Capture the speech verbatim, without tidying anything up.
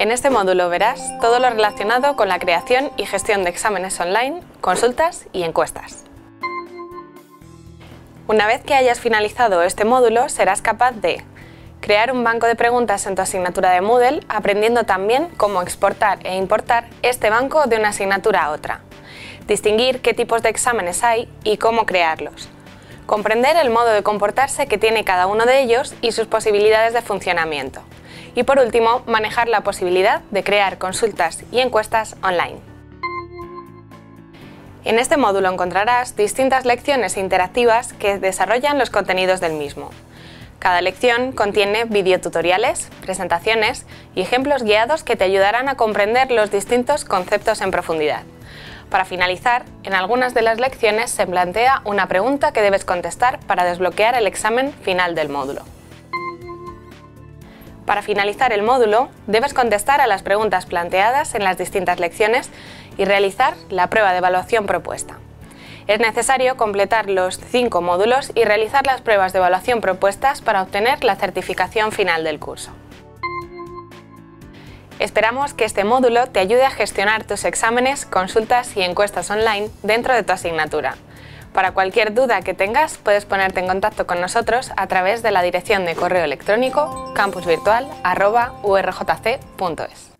En este módulo verás todo lo relacionado con la creación y gestión de exámenes online, consultas y encuestas. Una vez que hayas finalizado este módulo, serás capaz de crear un banco de preguntas en tu asignatura de Moodle, aprendiendo también cómo exportar e importar este banco de una asignatura a otra, distinguir qué tipos de exámenes hay y cómo crearlos, comprender el modo de comportarse que tiene cada uno de ellos y sus posibilidades de funcionamiento, y por último, manejar la posibilidad de crear consultas y encuestas online. En este módulo encontrarás distintas lecciones interactivas que desarrollan los contenidos del mismo. Cada lección contiene videotutoriales, presentaciones y ejemplos guiados que te ayudarán a comprender los distintos conceptos en profundidad. Para finalizar, en algunas de las lecciones se plantea una pregunta que debes contestar para desbloquear el examen final del módulo. Para finalizar el módulo, debes contestar a las preguntas planteadas en las distintas lecciones y realizar la prueba de evaluación propuesta. Es necesario completar los cinco módulos y realizar las pruebas de evaluación propuestas para obtener la certificación final del curso. Esperamos que este módulo te ayude a gestionar tus exámenes, consultas y encuestas online dentro de tu asignatura. Para cualquier duda que tengas, puedes ponerte en contacto con nosotros a través de la dirección de correo electrónico campus virtual arroba u r j c punto es.